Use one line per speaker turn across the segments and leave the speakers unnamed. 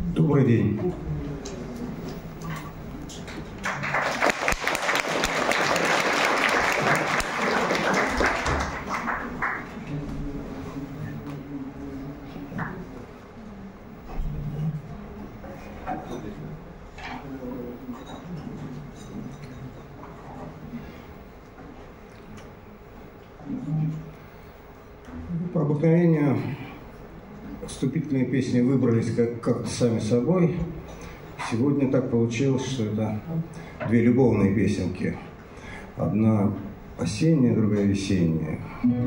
Добрый день. По обыкновению вступительные песни выбрались как-то сами собой. Сегодня так получилось, что это две любовные песенки. Одна осенняя, другая весенняя.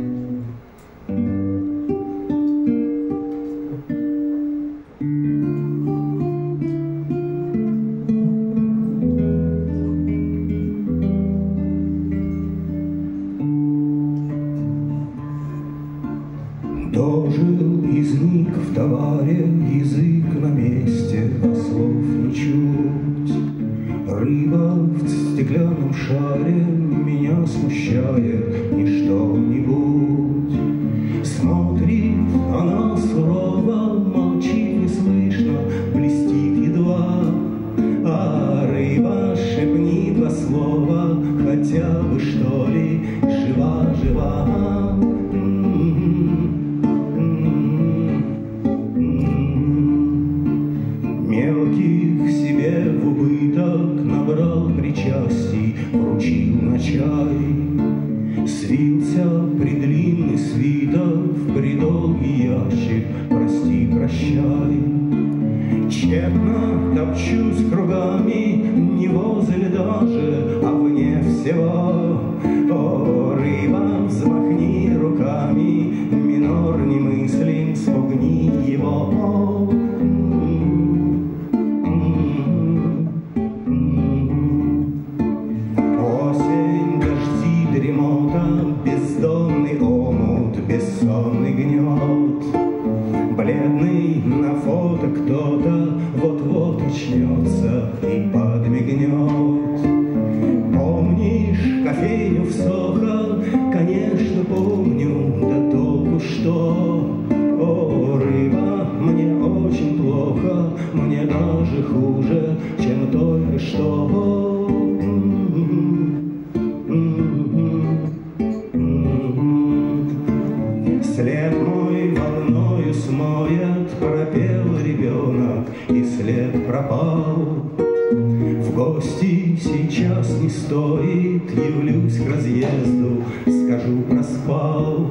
Дожил изник в товаре, язык на месте, а слов не чуть. Рыба в стеклянном шаре меня смущает не что-нибудь. Смотрит она сурово, молчит неслышно, блестит едва. А рыба шепнит два слова, хотя бы что ли, жива-жива. Мелких себе в убыток набрал причастий, вручил на чай. Свился предлинный свиток в придолгий ящик, прости, прощай. Тщетно топчусь кругами, не возле даже, а вне всего. О, рыба, взмахни руками, минор немыслим, спугни его. Осень, дожди, дремота, бездонный омут, бессонный гнет. Бледный на фото кто-то вот-вот очнется и подмигнет. Помнишь кофейню в Сохо? Конечно, помню, да толку что. О, рыба, мне очень плохо, мне даже хуже, чем только что. След мой волною смоет, пропел ребенок, и след пропал. В гости сейчас не стоит, явлюсь к разъезду, скажу, проспал.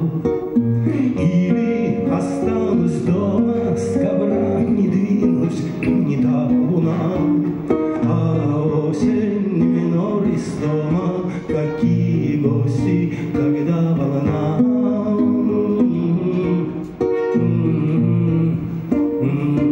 Или останусь дома, с ковра не двинусь, не та луна. А осень, минор из дома, какие гости, когда волна.